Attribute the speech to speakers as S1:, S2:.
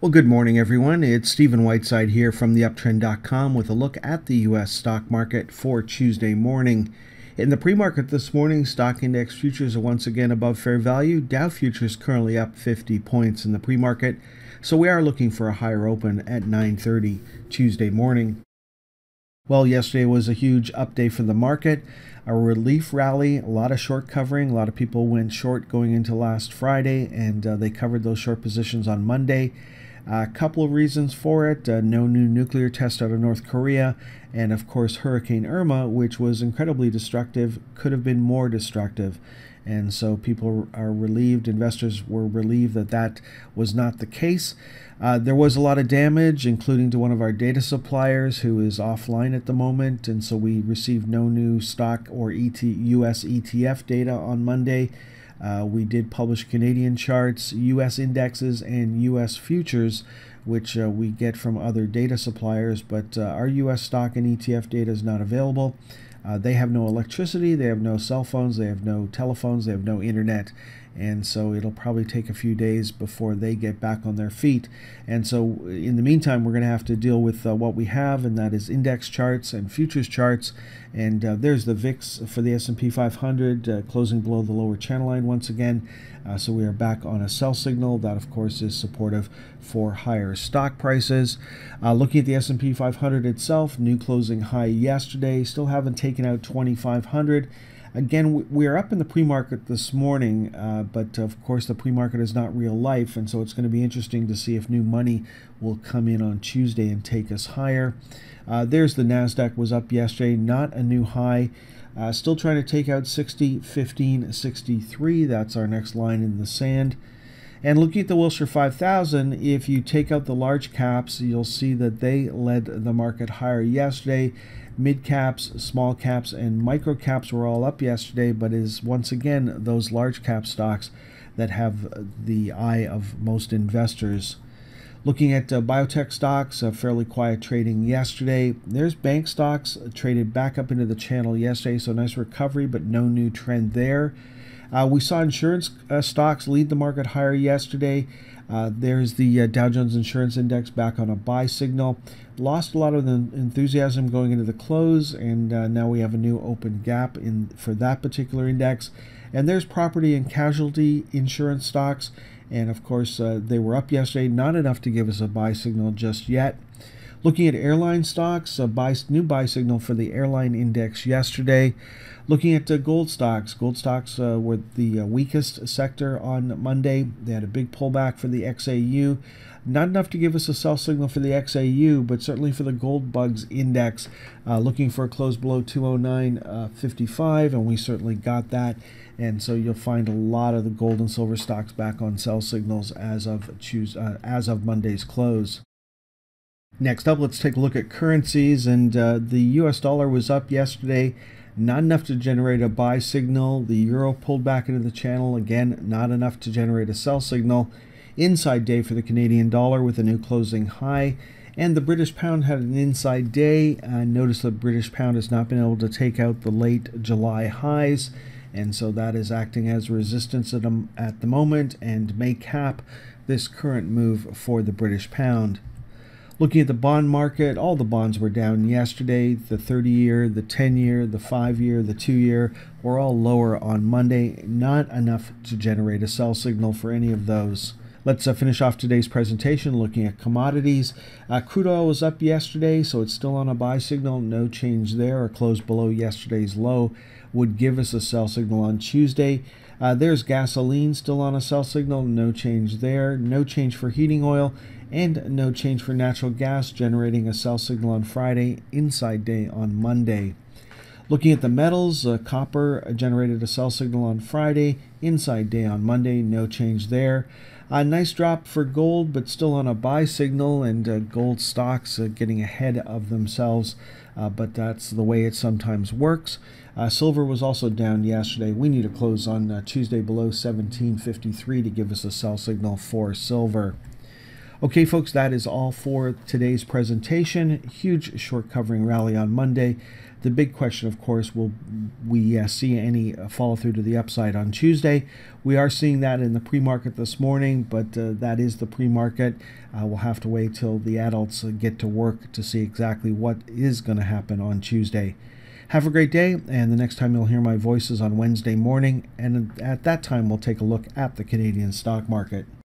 S1: Well, good morning, everyone. It's Stephen Whiteside here from theuptrend.com with a look at the U.S. stock market for Tuesday morning. In the pre-market this morning, stock index futures are once again above fair value. Dow futures currently up 50 points in the pre-market, so we are looking for a higher open at 9:30 Tuesday morning. Well, yesterday was a huge update for the market, a relief rally, a lot of short covering. A lot of people went short going into last Friday, and they covered those short positions on Monday. A couple of reasons for it: no new nuclear test out of North Korea, and of course Hurricane Irma, which was incredibly destructive, could have been more destructive. And so people are relieved, investors were relieved that that was not the case. There was a lot of damage, including to one of our data suppliers who is offline at the moment, and so we received no new stock or US ETF data on Monday. We did publish Canadian charts, US indexes, and US futures, which we get from other data suppliers, but our US stock and ETF data is not available. They have no electricity, they have no cell phones, they have no telephones, they have no internet, and so it'll probably take a few days before they get back on their feet. And so in the meantime, we're going to have to deal with what we have, and that is index charts and futures charts. And there's the VIX for the S&P 500 closing below the lower channel line once again. So we are back on a sell signal. That, of course, is supportive for higher stock prices. Looking at the S&P 500 itself, new closing high yesterday. Still haven't taken out 2,500. Again, we are up in the pre-market this morning, but of course the pre-market is not real life, and so it's going to be interesting to see if new money will come in on Tuesday and take us higher. There's the NASDAQ, was up yesterday, not a new high. Still trying to take out 60, 15, 63. That's our next line in the sand. And looking at the Wilshire 5000, if you take out the large caps, you'll see that they led the market higher yesterday. Mid caps, small caps, and micro caps were all up yesterday, but is once again those large cap stocks that have the eye of most investors. Looking at biotech stocks, fairly quiet trading yesterday. There's bank stocks traded back up into the channel yesterday, so nice recovery, but no new trend there. We saw insurance stocks lead the market higher yesterday. There's the Dow Jones Insurance Index back on a buy signal. Lost a lot of the enthusiasm going into the close, and now we have a new open gap for that particular index. And there's property and casualty insurance stocks, and of course they were up yesterday, not enough to give us a buy signal just yet. Looking at airline stocks, a new buy signal for the airline index yesterday. Looking at gold stocks were the weakest sector on Monday. They had a big pullback for the XAU. Not enough to give us a sell signal for the XAU, but certainly for the Gold Bugs index, looking for a close below 209.55, and we certainly got that. And so you'll find a lot of the gold and silver stocks back on sell signals as of Monday's close. Next up, let's take a look at currencies, and the US dollar was up yesterday, not enough to generate a buy signal. The euro pulled back into the channel, again, not enough to generate a sell signal. Inside day for the Canadian dollar with a new closing high, and the British pound had an inside day. Notice the British pound has not been able to take out the late July highs, and so that is acting as resistance at the moment and may cap this current move for the British pound. Looking at the bond market, all the bonds were down yesterday. The 30-year, the 10-year, the 5-year, the 2-year were all lower on Monday. Not enough to generate a sell signal for any of those. Let's finish off today's presentation looking at commodities. Crude oil was up yesterday, so it's still on a buy signal. No change there, or closed below yesterday's low would give us a sell signal on Tuesday. There's gasoline still on a sell signal. No change there. No change for heating oil, and no change for natural gas, generating a sell signal on Friday, inside day on Monday. Looking at the metals, copper generated a sell signal on Friday, inside day on Monday, no change there. A nice drop for gold, but still on a buy signal, and gold stocks getting ahead of themselves, but that's the way it sometimes works. Silver was also down yesterday. We need to close on Tuesday below 1753 to give us a sell signal for silver. Okay, folks, that is all for today's presentation. Huge short covering rally on Monday. The big question, of course, will we see any follow through to the upside on Tuesday? We are seeing that in the pre-market this morning, but that is the pre-market. We'll have to wait till the adults get to work to see exactly what is going to happen on Tuesday. Have a great day, and the next time you'll hear my voice is on Wednesday morning, and at that time we'll take a look at the Canadian stock market.